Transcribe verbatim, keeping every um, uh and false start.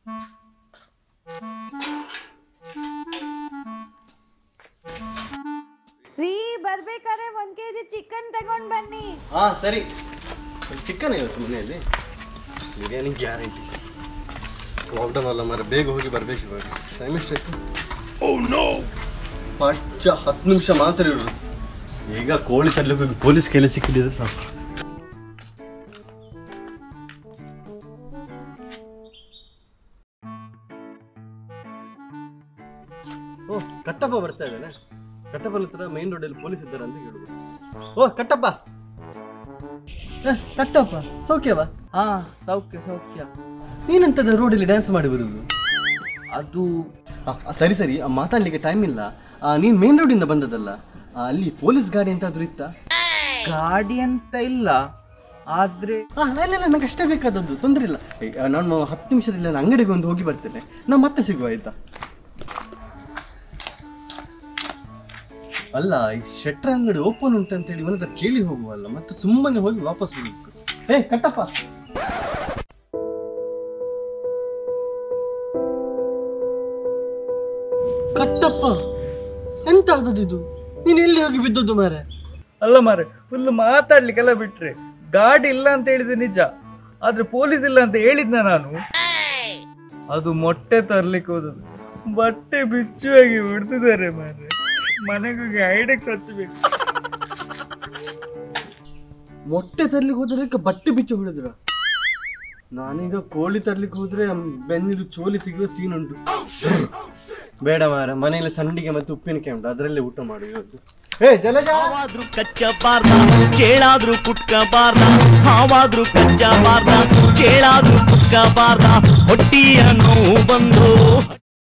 ರೀ ಬರ್ಬೇಕಾದ್ರೆ ಒಂದ್ ಕೆಜಿ ಚಿಕನ್ ತಗೊಂಡ್ ಬನ್ನಿ. ಹಾ ಸರಿ. ಚಿಕನ್ ಇವತ್ತು ಮನೆಯಲ್ಲಿ ಬಿರಿಯಾನಿ ಗ್ಯಾರಂಟಿ. ಲಾಕ್ಡೌನ್ ಅಲ್ಲ ಮರ, ಬೇಗ ಹೋಗಿ ಬರ್ಬೇಕು ಇವಾಗ. ಟೈಮ್ ಎಷ್ಟಾಯ್ತು? ಓ ನೋ, ಪಚ್ಚ ಹತ್ತು ನಿಮಿಷ ಮಾತ್ರ ಇರು. ಈಗ ಕೋಳಿ ತರ್ಲಿಕ್ಕೆ ಹೋಗಿ ಪೊಲೀಸ್ ಕೈಲಿ ಸಿಕ್ಕಿದ್ರೆ ಸಾಕು. ಓ ಕಟ್ಟಪ್ಪ ಬರ್ತಾ ಇದ್ದಾನೆ. ಕಟ್ಟಪ್ಪನ ಹತ್ರ ಮೈನ್ ರೋಡಲ್ಲಿ ಪೊಲೀಸ್ ಇದ್ದಾರೆ ಅಂತ ಹೇಳುದು. ಓ ಕಟ್ಟಪ್ಪ, ಕಟ್ಟಪ್ಪ ಸೌಖ್ಯವಾ? ಹಾ ಸೌಖ್ಯ ಸೌಖ್ಯ. ನೀನಂತದ ರೋಡಲ್ಲಿ ಡ್ಯಾನ್ಸ್ ಮಾಡಿ ಬರುದು? ಅದು ಸರಿ ಸರಿ, ಮಾತಾಡ್ಲಿಕ್ಕೆ ಟೈಮ್ ಇಲ್ಲ. ನೀನ್ ಮೇನ್ ರೋಡಿಂದ ಬಂದದಲ್ಲ, ಅಲ್ಲಿ ಪೊಲೀಸ್ ಗಾಡಿ ಎಂತಾದ್ರೂ ಇತ್ತ? ಗಾಡಿ ಅಂತ ಇಲ್ಲ, ಆದ್ರೆ ಇಲ್ಲ ನಂಗೆ ಅಷ್ಟೇ ಬೇಕಾದದ್ದು, ತೊಂದರೆ ಇಲ್ಲ. ನಾನು ಹತ್ತು ನಿಮಿಷದಲ್ಲಿ ನಾನು ಅಂಗಡಿಗೆ ಒಂದು ಹೋಗಿ ಬರ್ತೇನೆ, ನಾ ಮತ್ತೆ ಸಿಗುವ ಆಯ್ತಾ? ಅಲ್ಲ, ಈ ಶೆಟ್ರ ಅಂಗಡಿ ಓಪನ್ ಉಂಟು ಹೇಳಿ ಇವನ ಹತ್ರ ಕೇಳಿ ಹೋಗುವಲ್ಲ, ಮತ್ತೆ ಸುಮ್ಮನೆ ಹೋಗಿ ವಾಪಸ್ ಬರಬೇಕು. ಏ ಕಟ್ಟಪ್ಪ, ಕಟ್ಟಪ್ಪ ಎಂತ ಆದದ್ದು? ನೀನ್ ಎಲ್ಲಿ ಹೋಗಿ ಬಿದ್ದದ್ದು ಮಾರೆ? ಅಲ್ಲ ಮಾರೆ, ಫುಲ್ ಮಾತಾಡ್ಲಿಕ್ಕೆಲ್ಲ ಬಿಟ್ರೆ ಗಾಡಿ ಇಲ್ಲ ಅಂತ ಹೇಳಿದೆ ನಿಜ, ಆದ್ರೆ ಪೊಲೀಸ್ ಇಲ್ಲ ಅಂತ ಹೇಳಿದ್ನ ನಾನು. ಅದು ಮೊಟ್ಟೆ ತರ್ಲಿಕ್ಕೆ ಹೋದದ್ದು, ಬಟ್ಟೆ ಬಿಚ್ಚುವಾಗಿ ಬಿಡ್ತಿದ್ದಾರೆ ಮಾರೆ. ಮನೆಗೋಗಿ ಐಡೆಕ್ಸ್ ಹಚ್ಚಬೇಕು. ಮೊಟ್ಟೆ ತರ್ಲಿಕ್ಕೆ ಹೋದ್ರೆ ಬಟ್ಟೆ ಬಿಚ್ಚು ಹೊಡೆದ್ರ? ನಾನೀಗ ಕೋಳಿ ತರ್ಲಿಕ್ಕೆ ಹೋದ್ರೆ ಬೆನ್ನಿಲು ಚೋಲಿ ತೆಗೆಯೋ ಸೀನ್ ಉಂಟು. ಬೇಡ ಮಾರ, ಮನೆಯಲ್ಲಿ ಸಂಡಿಗೆ ಮತ್ತೆ ಉಪ್ಪಿನಕಾಯಿ ಉಂಟು, ಅದರಲ್ಲೇ ಊಟ ಮಾಡಿ ಇವತ್ತು. ಏ ಜಲಜಾದ್ರೂ ಕಚ್ಚಬಾರ್ದ, ಚೇಳಾದ್ರೂ ಕುಟ್ಕಬಾರ್ದ, ಹಾವಾದ್ರೂ ಕಚ್ಚಬಾರ್ದ, ಚೇಳಾದ್ರೂ ಕುಟ್ಕಬಾರ್ದ, ಹೊಟ್ಟಿಯ ನೋವು ಬಂದು